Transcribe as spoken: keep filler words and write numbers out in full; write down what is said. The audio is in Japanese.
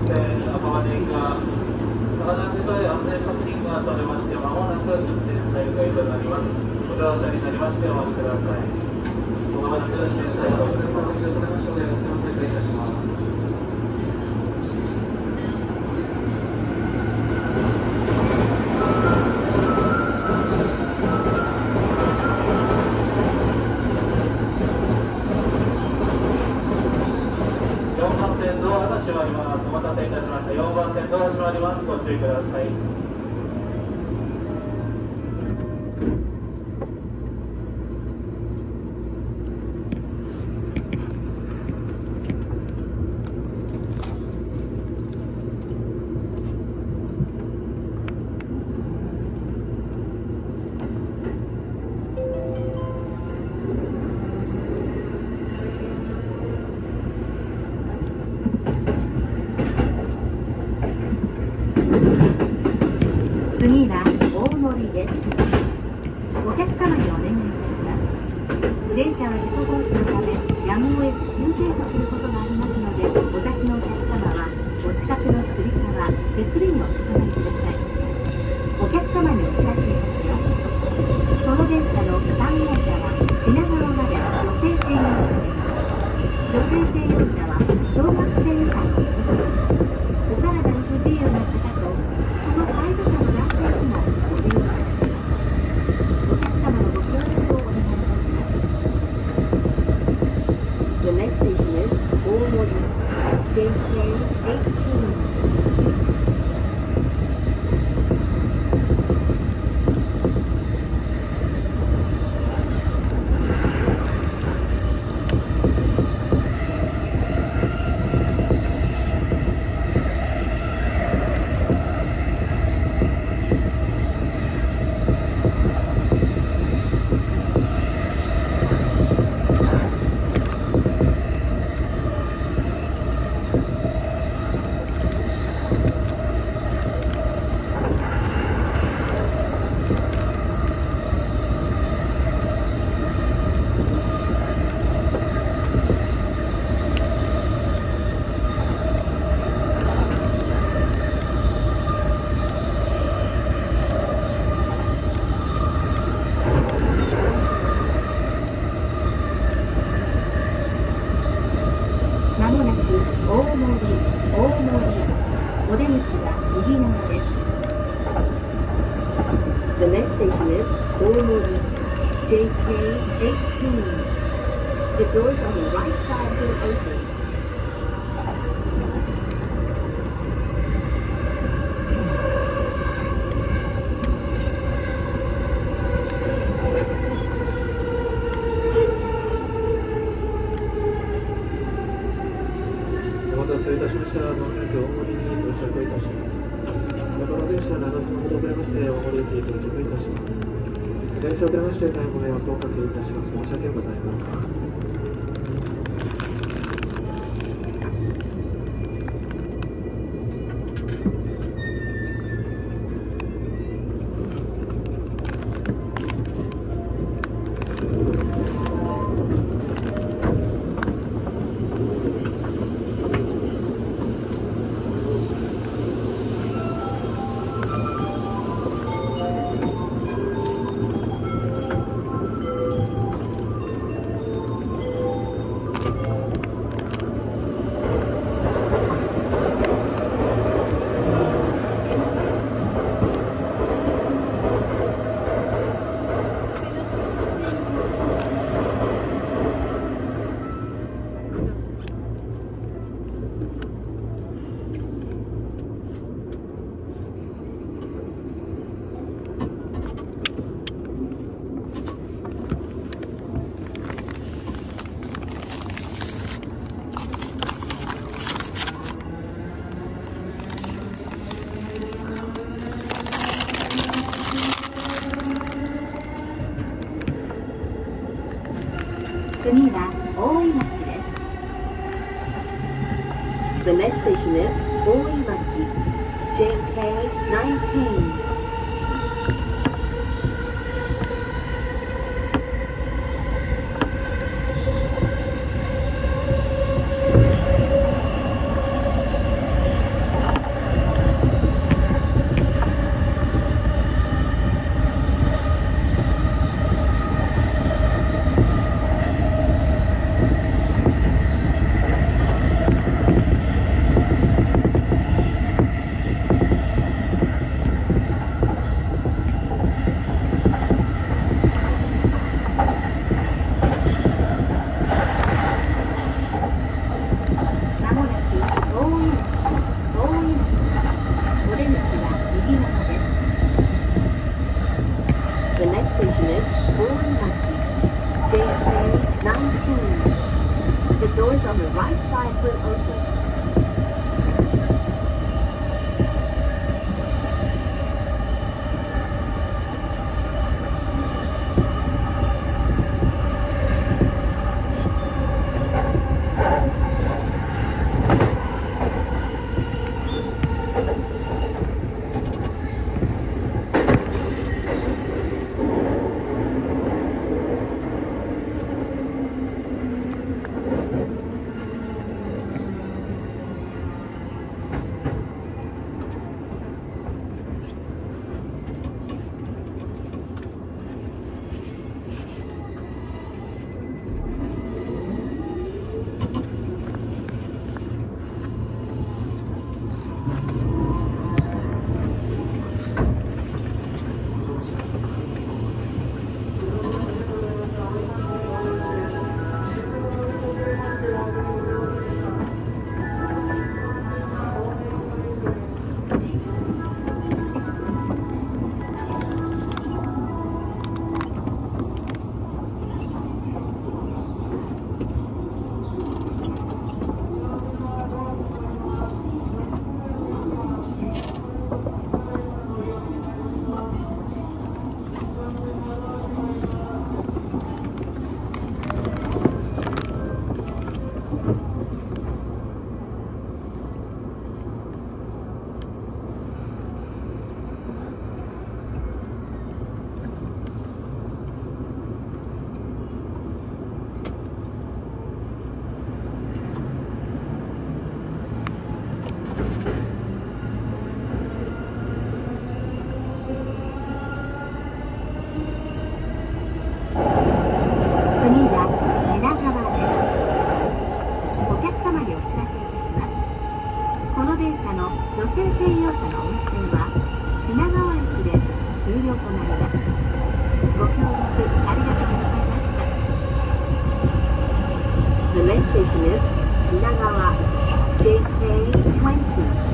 線赤羽駅が高田区間安全確認が取れまして、まもなく運転再開となります。ご乗車になりましてお待ちください。まもなく運転再開となりますので、運転再開いたします。よんばん線ドアが閉まります。お待たせいたしました。よんばん線ドア閉まります。ご注意ください。 次は大森です。お客様にお願いいたします。電車は事故防止のためやむを得ず急停車することがありますので、お立ちのお客様はお近くのつり革、手すりにお進みください。お客様にお知らせいたします。この電車のさん号車は品川まで女性専用車です。女性専用車は小学生以下のことです。お体に不自由な方とその介助者の男性にもご利用いただきます。お客様のご協力をお願いいたします。The next station is 大森 ジェイケー じゅうはち。まもなく大森、大森、お出口は右側です。The next station is 大森 ジェイケー じゅうはち。The doors on the right side will open. お待たせいたしました。まもなく大森に到着いたします。この電車ななつほど遅れまして大森駅に到着いたします。電車遅れまして大変ご迷惑をおかけいたします。申し訳ございません。 次は大井町です。The next station is 大井町 ジェイケー じゅうきゅう。 The next station is Shinagawa, J K twenty.